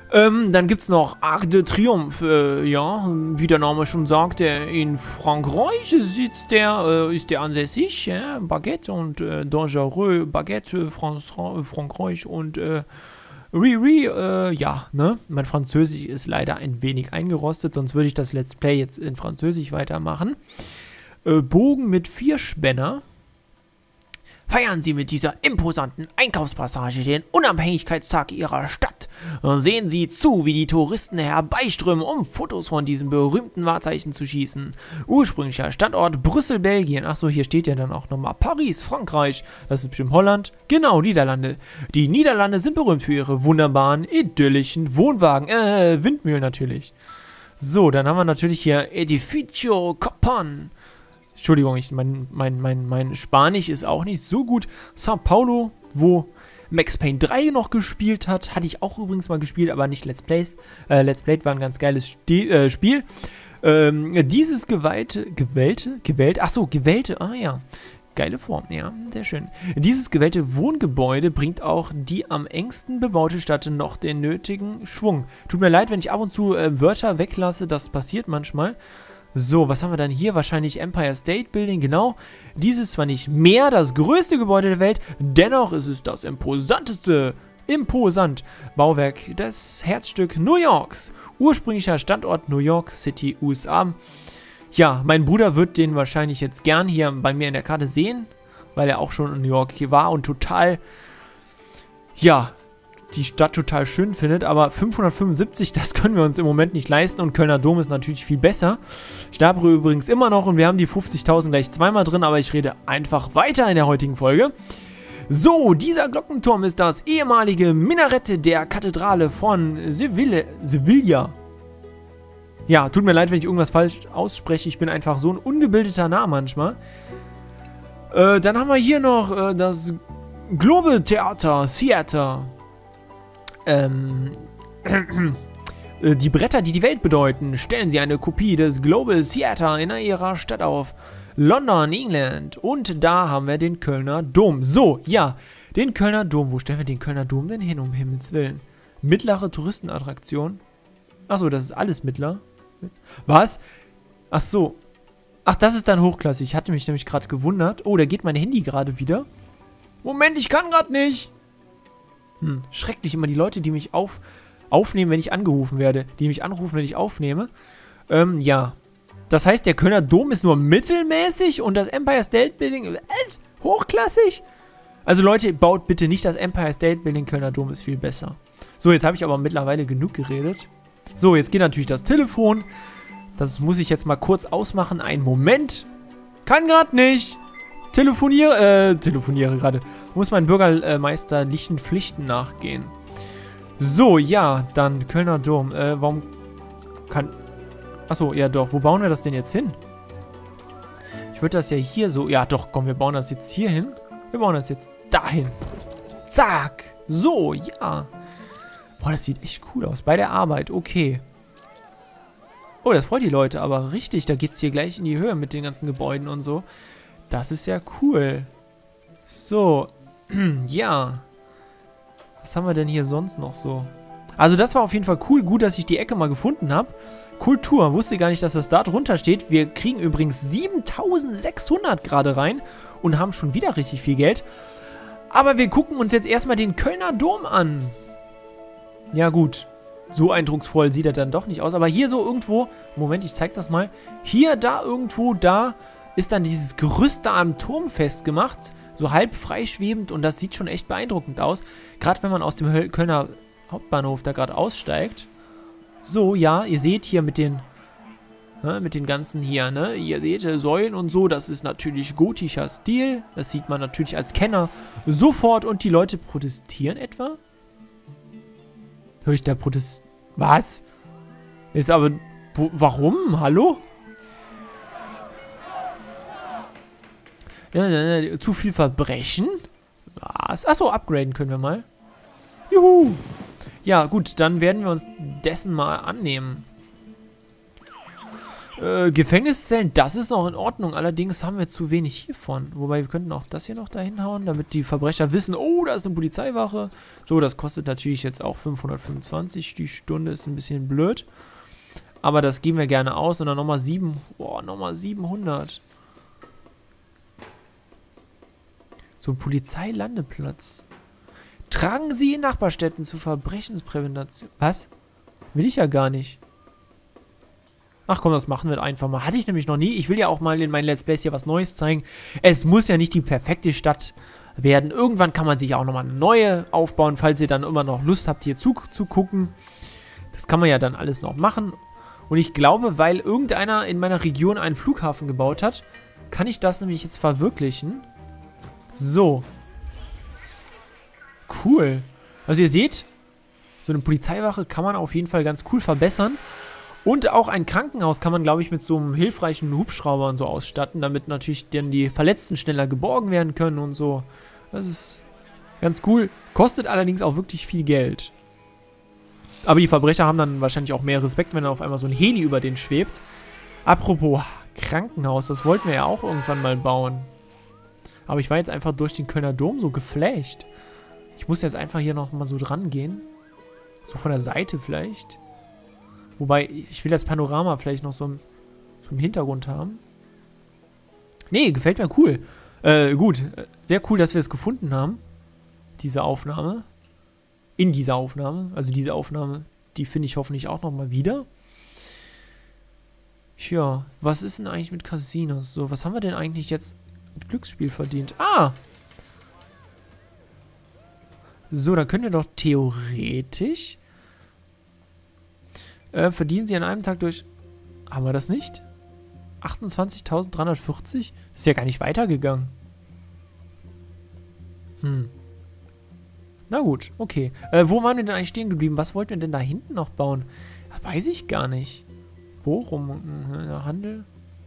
Dann gibt es noch Arc de Triomphe. Ja, wie der Name schon sagt, in Frankreich ist der ansässig. Ja? Baguette und Dangereux, Baguette, Frankreich und ja, ne? Mein Französisch ist leider ein wenig eingerostet, sonst würde ich das Let's Play jetzt in Französisch weitermachen. Bogen mit 4 Spänner. Feiern Sie mit dieser imposanten Einkaufspassage den Unabhängigkeitstag Ihrer Stadt. Sehen Sie zu, wie die Touristen herbeiströmen, um Fotos von diesem berühmten Wahrzeichen zu schießen. Ursprünglicher Standort Brüssel, Belgien. Achso, hier steht ja dann auch nochmal Paris, Frankreich. Das ist bestimmt Holland. Genau, Niederlande. Die Niederlande sind berühmt für ihre wunderbaren, idyllischen Wohnwagen. Windmühlen natürlich. So, dann haben wir natürlich hier Edificio Copan. Entschuldigung, mein Spanisch ist auch nicht so gut. Sao Paulo, wo Max Payne 3 noch gespielt hat. Hatte ich auch übrigens mal gespielt, aber nicht Let's Plays. Let's Play war ein ganz geiles Spiel. Dieses gewählte, ah ja. Geile Form, ja, sehr schön. Dieses gewählte Wohngebäude bringt auch die am engsten bebaute Stadt noch den nötigen Schwung. Tut mir leid, wenn ich ab und zu Wörter weglasse, das passiert manchmal. So, was haben wir dann hier? Wahrscheinlich Empire State Building, genau. Dies ist zwar nicht mehr das größte Gebäude der Welt, dennoch ist es das imposant Bauwerk, das Herzstück New Yorks. Ursprünglicher Standort New York City, USA. Ja, mein Bruder wird den wahrscheinlich jetzt gern hier bei mir in der Karte sehen, weil er auch schon in New York hier war und total, ja, die Stadt total schön findet, aber 575, das können wir uns im Moment nicht leisten und Kölner Dom ist natürlich viel besser. Stabre übrigens immer noch und wir haben die 50.000 gleich zweimal drin, aber ich rede einfach weiter in der heutigen Folge. So, dieser Glockenturm ist das ehemalige Minarett der Kathedrale von Sevilla. Ja, tut mir leid, wenn ich irgendwas falsch ausspreche, ich bin einfach so ein ungebildeter Narr manchmal. Dann haben wir hier noch das Globe Theater. Die Bretter, die die Welt bedeuten. Stellen Sie eine Kopie des Global Theater in Ihrer Stadt auf. London, England. Und da haben wir den Kölner Dom. So, ja, den Kölner Dom. Wo stellen wir den Kölner Dom denn hin, um Himmels Willen? Mittlere Touristenattraktion. Achso, das ist alles mittler. Was? Achso. Ach, das ist dann hochklassig. Ich hatte mich nämlich gerade gewundert. Oh, da geht mein Handy gerade wieder. Moment, ich kann gerade nicht. Schrecklich, immer die Leute, die mich aufnehmen, wenn ich angerufen werde. Die mich anrufen, wenn ich aufnehme. Ja. Das heißt, der Kölner Dom ist nur mittelmäßig und das Empire State Building hochklassig? Also Leute, baut bitte nicht das Empire State Building. Kölner Dom ist viel besser. So, jetzt habe ich aber mittlerweile genug geredet. So, jetzt geht natürlich das Telefon. Das muss ich jetzt mal kurz ausmachen. Einen Moment. Kann gerade nicht. Telefoniere gerade. Muss mein bürgermeisterlichen Pflichten nachgehen. So, ja, dann Kölner Dom. Warum kann... Achso, ja doch. Wo bauen wir das denn jetzt hin? Ich würde das ja hier so... Ja doch, komm, wir bauen das jetzt hier hin. Wir bauen das jetzt dahin. Zack. So, ja. Boah, das sieht echt cool aus. Bei der Arbeit, okay. Oh, das freut die Leute aber richtig. Da geht es hier gleich in die Höhe mit den ganzen Gebäuden und so. Das ist ja cool. So, ja. Was haben wir denn hier sonst noch so? Also das war auf jeden Fall cool. Gut, dass ich die Ecke mal gefunden habe. Kultur. Wusste gar nicht, dass das da drunter steht. Wir kriegen übrigens 7.600 gerade rein und haben schon wieder richtig viel Geld. Aber wir gucken uns jetzt erstmal den Kölner Dom an. Ja gut. So eindrucksvoll sieht er dann doch nicht aus. Aber hier so irgendwo... Moment, ich zeig das mal. Hier, da, irgendwo, da... ist dann dieses Gerüst da am Turm festgemacht, so halb freischwebend und das sieht schon echt beeindruckend aus. Gerade wenn man aus dem Kölner Hauptbahnhof da gerade aussteigt. So, ja, ihr seht hier mit den ganzen hier, ne, ihr seht Säulen und so, das ist natürlich gotischer Stil. Das sieht man natürlich als Kenner sofort und die Leute protestieren etwa? Hör ich da Was? Jetzt aber, warum? Hallo? Ja, zu viel Verbrechen? Was? Achso, upgraden können wir mal. Juhu! Ja, gut, dann werden wir uns dessen mal annehmen. Gefängniszellen, das ist noch in Ordnung. Allerdings haben wir zu wenig hiervon. Wobei wir könnten auch das hier noch dahin hauen, damit die Verbrecher wissen, oh, da ist eine Polizeiwache. So, das kostet natürlich jetzt auch 525 die Stunde. Ist ein bisschen blöd. Aber das geben wir gerne aus. Und dann nochmal 700. So ein Polizeilandeplatz. Tragen Sie in Nachbarstädten zur Verbrechensprävention. Was? Will ich ja gar nicht. Ach komm, das machen wir einfach mal. Hatte ich nämlich noch nie. Ich will ja auch mal in meinen Let's Plays hier was Neues zeigen. Es muss ja nicht die perfekte Stadt werden. Irgendwann kann man sich auch nochmal eine neue aufbauen, falls ihr dann immer noch Lust habt, hier zugucken. Das kann man ja dann alles noch machen. Und ich glaube, weil irgendeiner in meiner Region einen Flughafen gebaut hat, kann ich das nämlich jetzt verwirklichen. So. Cool. Also ihr seht, so eine Polizeiwache kann man auf jeden Fall ganz cool verbessern. Und auch ein Krankenhaus kann man, glaube ich, mit so einem hilfreichen Hubschrauber und so ausstatten, damit natürlich dann die Verletzten schneller geborgen werden können und so. Das ist ganz cool. Kostet allerdings auch wirklich viel Geld. Aber die Verbrecher haben dann wahrscheinlich auch mehr Respekt, wenn dann auf einmal so ein Heli über den schwebt. Apropos Krankenhaus, das wollten wir ja auch irgendwann mal bauen. Aber ich war jetzt einfach durch den Kölner Dom so geflasht. Ich muss jetzt einfach hier nochmal so dran gehen. So von der Seite vielleicht. Wobei, ich will das Panorama vielleicht noch so im Hintergrund haben. Nee, gefällt mir cool. Gut, sehr cool, dass wir es gefunden haben. Diese Aufnahme. In dieser Aufnahme. Also diese Aufnahme, die finde ich hoffentlich auch nochmal wieder. Tja, was ist denn eigentlich mit Casinos? So, was haben wir denn eigentlich jetzt mit Glücksspiel verdient? Ah! So, dann können wir doch theoretisch... verdienen sie an einem Tag durch... Haben wir das nicht? 28.340? Ist ja gar nicht weitergegangen. Na gut, okay. Wo waren wir denn eigentlich stehen geblieben? Was wollten wir denn da hinten noch bauen? Weiß ich gar nicht. Bochum, Handel?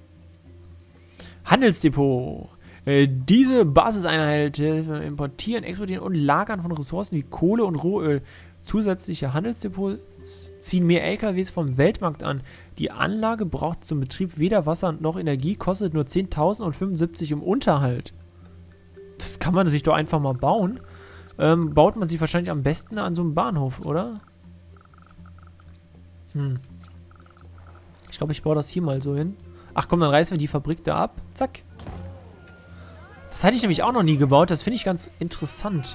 Handelsdepot. Diese Basiseinheit importieren, exportieren und lagern von Ressourcen wie Kohle und Rohöl. Zusätzliche Handelsdepots ziehen mehr LKWs vom Weltmarkt an. Die Anlage braucht zum Betrieb weder Wasser noch Energie, kostet nur 10.075 im Unterhalt. Das kann man sich doch einfach mal bauen. Baut man sich wahrscheinlich am besten an so einem Bahnhof, oder? Ich glaube, ich baue das hier mal so hin. Ach komm, dann reißen wir die Fabrik da ab. Zack. Das hatte ich nämlich auch noch nie gebaut. Das finde ich ganz interessant.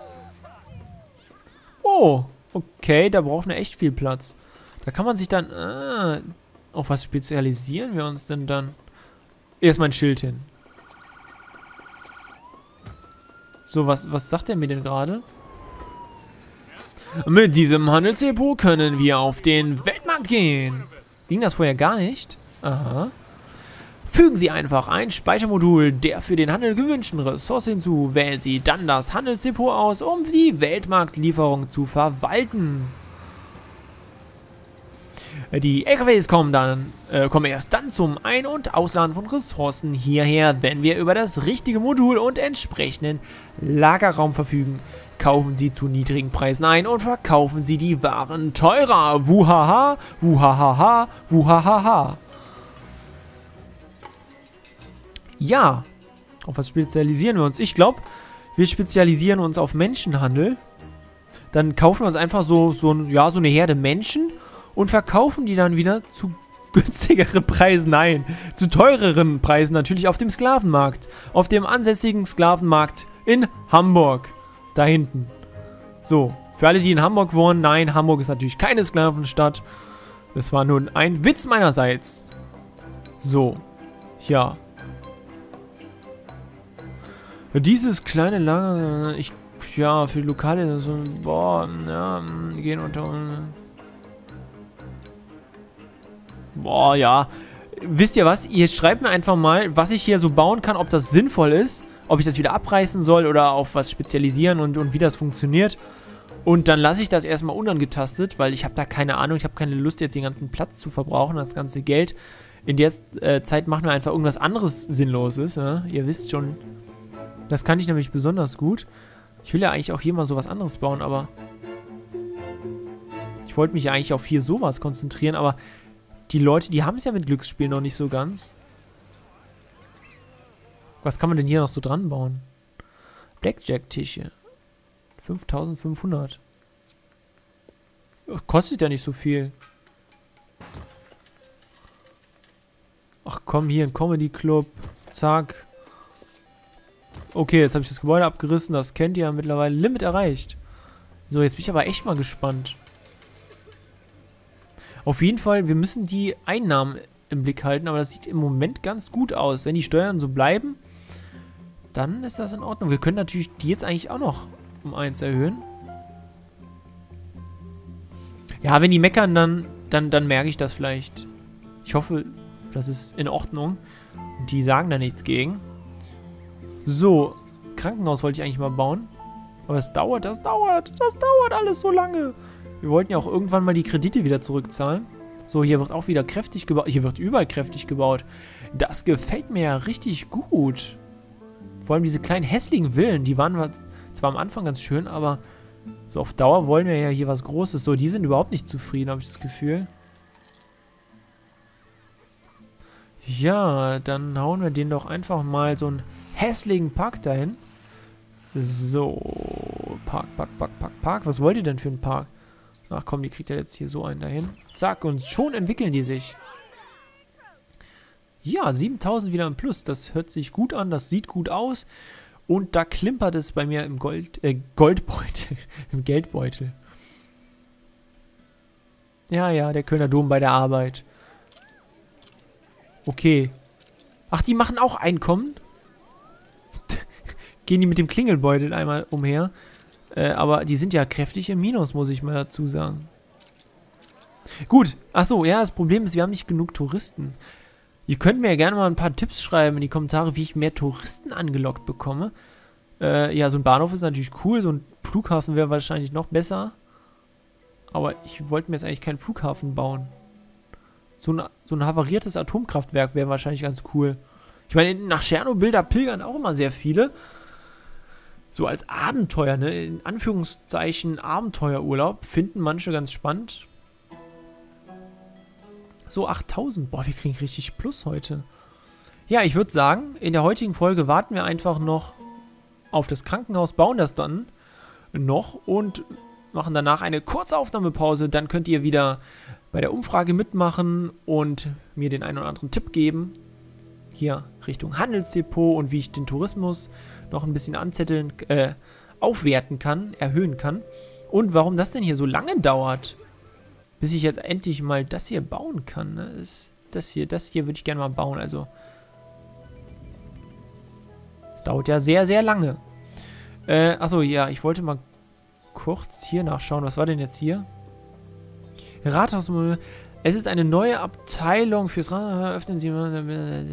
Oh, okay, da brauchen wir echt viel Platz. Da kann man sich dann... auf was spezialisieren wir uns denn dann? Erstmal ein Schild hin. So, was sagt der mir denn gerade? Mit diesem Handelsdepot können wir auf den Weltmarkt gehen. Ging das vorher gar nicht? Aha. Fügen Sie einfach ein Speichermodul der für den Handel gewünschten Ressource hinzu. Wählen Sie dann das Handelsdepot aus, um die Weltmarktlieferung zu verwalten. Die LKWs kommen erst dann zum Ein- und Ausladen von Ressourcen hierher, wenn wir über das richtige Modul und entsprechenden Lagerraum verfügen. Kaufen Sie zu niedrigen Preisen ein und verkaufen Sie die Waren teurer. Wuhaha, wuhahaha, wuhahaha. Ja, auf was spezialisieren wir uns? Ich glaube, wir spezialisieren uns auf Menschenhandel. Dann kaufen wir uns einfach so eine Herde Menschen und verkaufen die dann wieder zu günstigeren Preisen. Nein, zu teureren Preisen natürlich auf dem Sklavenmarkt. Auf dem ansässigen Sklavenmarkt in Hamburg. Da hinten. So, für alle, die in Hamburg wohnen, nein, Hamburg ist natürlich keine Sklavenstadt. Das war nur ein Witz meinerseits. So, ja. Dieses kleine Lager, ja, für die Lokale, so, boah, ja, gehen unter... Boah, ja. Wisst ihr was? Ihr schreibt mir einfach mal, was ich hier so bauen kann, ob das sinnvoll ist, ob ich das wieder abreißen soll oder auf was spezialisieren und wie das funktioniert. Und dann lasse ich das erstmal unangetastet, weil ich habe da keine Ahnung, ich habe keine Lust, jetzt den ganzen Platz zu verbrauchen, das ganze Geld. In der Zeit machen wir einfach irgendwas anderes Sinnloses, ne? Ihr wisst schon... Das kann ich nämlich besonders gut. Ich will ja eigentlich auch hier mal sowas anderes bauen, aber... Ich wollte mich ja eigentlich auf hier sowas konzentrieren, aber... die Leute, die haben es ja mit Glücksspielen noch nicht so ganz. Was kann man denn hier noch so dran bauen? Blackjack-Tische. 5500. Kostet ja nicht so viel. Ach komm, hier ein Comedy-Club. Zack. Okay, jetzt habe ich das Gebäude abgerissen. Das kennt ihr ja mittlerweile. Limit erreicht. So, jetzt bin ich aber echt mal gespannt. Auf jeden Fall, wir müssen die Einnahmen im Blick halten. Aber das sieht im Moment ganz gut aus. Wenn die Steuern so bleiben, dann ist das in Ordnung. Wir können natürlich die jetzt eigentlich auch noch um 1 erhöhen. Ja, wenn die meckern, dann merke ich das vielleicht. Ich hoffe, das ist in Ordnung. Und die sagen da nichts gegen. So, Krankenhaus wollte ich eigentlich mal bauen. Aber das dauert alles so lange. Wir wollten ja auch irgendwann mal die Kredite wieder zurückzahlen. So, hier wird auch wieder kräftig gebaut. Hier wird überall kräftig gebaut. Das gefällt mir ja richtig gut. Vor allem diese kleinen hässlichen Villen, die waren zwar am Anfang ganz schön, aber so auf Dauer wollen wir ja hier was Großes. So, die sind überhaupt nicht zufrieden, habe ich das Gefühl. Ja, dann hauen wir denen doch einfach mal so einen hässlichen Park dahin. So, Park. Was wollt ihr denn für einen Park? Ach komm, die kriegt ja jetzt hier so einen dahin. Zack, und schon entwickeln die sich. Ja, 7000 wieder im Plus. Das hört sich gut an, das sieht gut aus. Und da klimpert es bei mir im Goldbeutel. Im Geldbeutel. Ja, der Kölner Dom bei der Arbeit. Okay. Ach, die machen auch Einkommen? Gehen die mit dem Klingelbeutel einmal umher. Aber die sind ja kräftig im Minus, muss ich mal dazu sagen. Gut. Achso, ja, das Problem ist, wir haben nicht genug Touristen. Ihr könnt mir ja gerne mal ein paar Tipps schreiben in die Kommentare, wie ich mehr Touristen angelockt bekomme. Ja, so ein Bahnhof ist natürlich cool. So ein Flughafen wäre wahrscheinlich noch besser. Aber ich wollte mir jetzt eigentlich keinen Flughafen bauen. So ein havariertes Atomkraftwerk wäre wahrscheinlich ganz cool. Ich meine, nach Tschernobyl, da pilgern auch immer sehr viele. So als Abenteuer, ne? In Anführungszeichen Abenteuerurlaub. Finden manche ganz spannend. So, 8000. Boah, wir kriegen richtig Plus heute. Ja, ich würde sagen, in der heutigen Folge warten wir einfach noch auf das Krankenhaus, bauen das dann noch und machen danach eine kurze Aufnahmepause. Dann könnt ihr wieder bei der Umfrage mitmachen und mir den einen oder anderen Tipp geben. Hier Richtung Handelsdepot und wie ich den Tourismus noch ein bisschen anzetteln, aufwerten kann, erhöhen kann. Und warum das denn hier so lange dauert, bis ich jetzt endlich mal das hier bauen kann. Ne? Das hier würde ich gerne mal bauen. Also, es dauert ja sehr, sehr lange. Achso, ja, ich wollte mal kurz hier nachschauen. Was war denn jetzt hier? Rathaus. Es ist eine neue Abteilung fürs Rathaus. Öffnen Sie mal.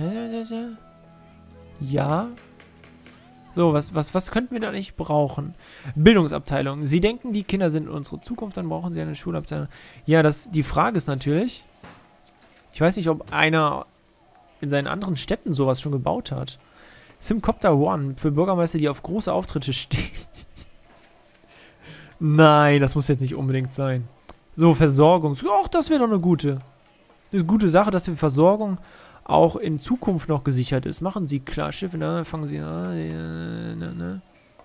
Ja. So, was könnten wir da nicht brauchen? Bildungsabteilung. Sie denken, die Kinder sind unsere Zukunft, dann brauchen sie eine Schulabteilung. Ja, die Frage ist natürlich, ich weiß nicht, ob einer in seinen anderen Städten sowas schon gebaut hat. Simcopter One für Bürgermeister, die auf große Auftritte stehen. Nein, das muss jetzt nicht unbedingt sein. So, Versorgung. Ach, das wäre doch eine gute Sache, dass die Versorgung auch in Zukunft noch gesichert ist. Machen Sie klar Schiffe, ne? Fangen Sie an.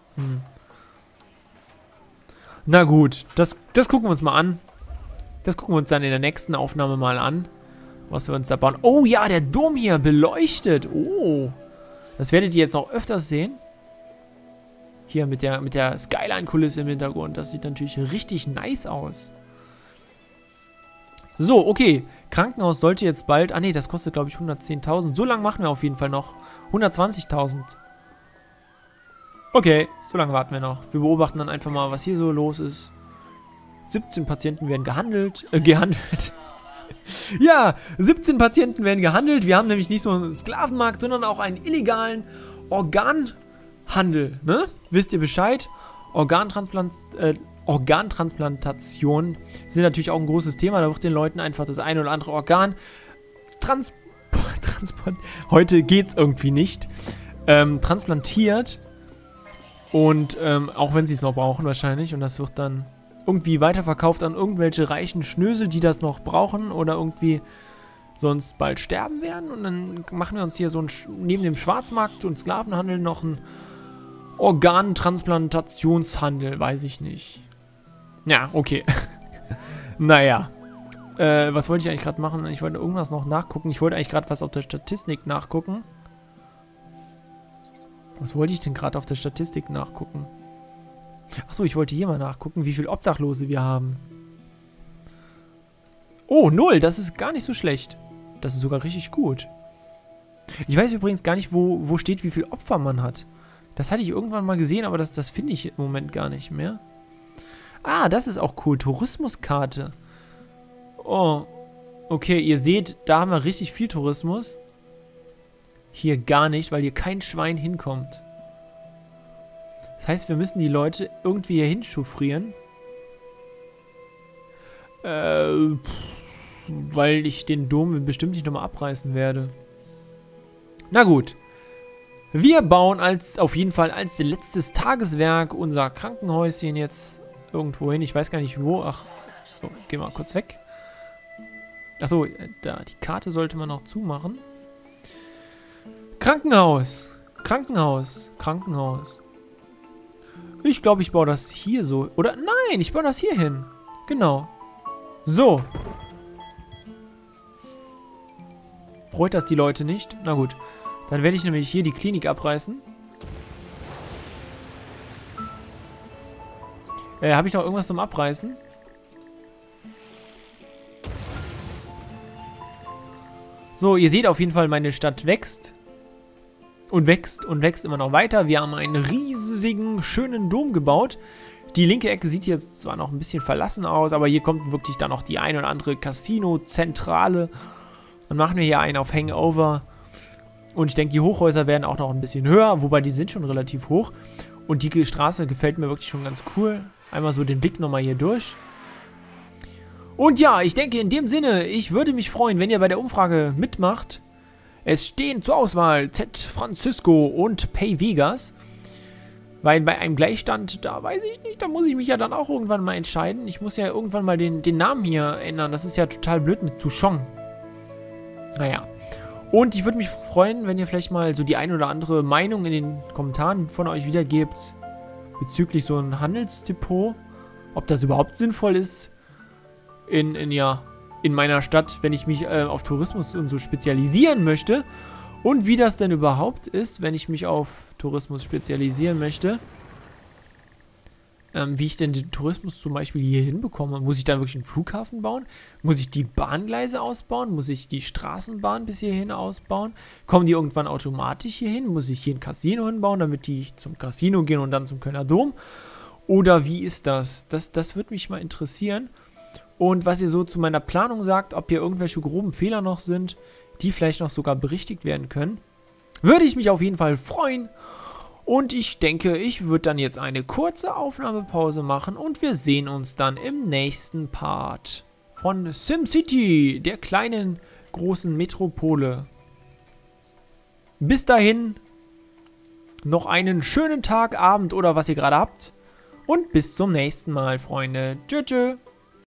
Na gut, das gucken wir uns mal an. Das gucken wir uns dann in der nächsten Aufnahme mal an, was wir uns da bauen. Oh ja, der Dom hier beleuchtet. Oh, das werdet ihr jetzt noch öfters sehen. Hier mit der Skyline-Kulisse im Hintergrund. Das sieht natürlich richtig nice aus. So, okay. Krankenhaus sollte jetzt bald... Ah ne, das kostet glaube ich 110.000. So lange machen wir auf jeden Fall noch. 120.000. Okay, so lange warten wir noch. Wir beobachten dann einfach mal, was hier so los ist. 17 Patienten werden gehandelt. Ja, 17 Patienten werden gehandelt. Wir haben nämlich nicht so einen Sklavenmarkt, sondern auch einen illegalen Organhandel. Ne? Wisst ihr Bescheid? Organtransplantation sind natürlich auch ein großes Thema. Da wird den Leuten einfach das eine oder andere Organ heute geht's irgendwie nicht. Transplantiert. Und auch wenn sie es noch brauchen wahrscheinlich. Und das wird dann irgendwie weiterverkauft an irgendwelche reichen Schnösel, die das noch brauchen oder irgendwie sonst bald sterben werden. Und dann machen wir uns hier so neben dem Schwarzmarkt und Sklavenhandel noch einen Organtransplantationshandel, weiß ich nicht. Ja, okay. Naja. Was wollte ich eigentlich gerade machen? Ich wollte irgendwas noch nachgucken. Ich wollte eigentlich gerade was auf der Statistik nachgucken. Was wollte ich denn gerade auf der Statistik nachgucken? Achso, ich wollte hier mal nachgucken, wie viele Obdachlose wir haben. Oh, 0. Das ist gar nicht so schlecht. Das ist sogar richtig gut. Ich weiß übrigens gar nicht, wo steht, wie viele Opfer man hat. Das hatte ich irgendwann mal gesehen, aber das finde ich im Moment gar nicht mehr. Ah, das ist auch cool. Tourismuskarte. Oh, okay, ihr seht, da haben wir richtig viel Tourismus. Hier gar nicht, weil hier kein Schwein hinkommt. Das heißt, wir müssen die Leute irgendwie hier hinchauffieren. Weil ich den Dom bestimmt nicht nochmal abreißen werde. Na gut. Wir bauen auf jeden Fall als letztes Tageswerk unser Krankenhäuschen jetzt irgendwo hin. Ich weiß gar nicht wo. Ach, so, gehen wir mal kurz weg. Achso, da, die Karte sollte man noch zumachen. Krankenhaus. Krankenhaus. Krankenhaus. Ich glaube, ich baue das hier so. Oder nein, ich baue das hier hin. Genau. So. Freut das die Leute nicht? Na gut. Dann werde ich nämlich hier die Klinik abreißen. Habe ich noch irgendwas zum Abreißen? So, ihr seht auf jeden Fall, meine Stadt wächst. Und wächst und wächst immer noch weiter. Wir haben einen riesigen, schönen Dom gebaut. Die linke Ecke sieht jetzt zwar noch ein bisschen verlassen aus, aber hier kommt wirklich dann noch die ein oder andere Casino-Zentrale. Dann machen wir hier einen auf Hangover. Und ich denke, die Hochhäuser werden auch noch ein bisschen höher, wobei die sind schon relativ hoch. Und die Straße gefällt mir wirklich schon ganz cool. Einmal so den Blick nochmal hier durch. Und ja, ich denke in dem Sinne, ich würde mich freuen, wenn ihr bei der Umfrage mitmacht. Es stehen zur Auswahl Z Francisco und Pay Vegas. Weil bei einem Gleichstand, da weiß ich nicht, da muss ich mich ja dann auch irgendwann mal entscheiden. Ich muss ja irgendwann mal den Namen hier ändern. Das ist ja total blöd mit Tuchon. Naja. Und ich würde mich freuen, wenn ihr vielleicht mal so die ein oder andere Meinung in den Kommentaren von euch wiedergebt. Bezüglich so ein Handelsdepot. Ob das überhaupt sinnvoll ist. In meiner Stadt, wenn ich mich auf Tourismus und so spezialisieren möchte. Und wie das denn überhaupt ist, wenn ich mich auf Tourismus spezialisieren möchte. Wie ich denn den Tourismus zum Beispiel hier hinbekomme. Muss ich dann wirklich einen Flughafen bauen? Muss ich die Bahngleise ausbauen? Muss ich die Straßenbahn bis hierhin ausbauen? Kommen die irgendwann automatisch hier hin? Muss ich hier ein Casino hinbauen, damit die zum Casino gehen und dann zum Kölner Dom? Oder wie ist das? Das würde mich mal interessieren. Und was ihr so zu meiner Planung sagt, ob hier irgendwelche groben Fehler noch sind, die vielleicht noch sogar berichtigt werden können, würde ich mich auf jeden Fall freuen. Und ich denke, ich würde dann jetzt eine kurze Aufnahmepause machen und wir sehen uns dann im nächsten Part von SimCity, der kleinen, großen Metropole. Bis dahin, noch einen schönen Tag, Abend oder was ihr gerade habt. Und bis zum nächsten Mal, Freunde. Tschüss, tschüss.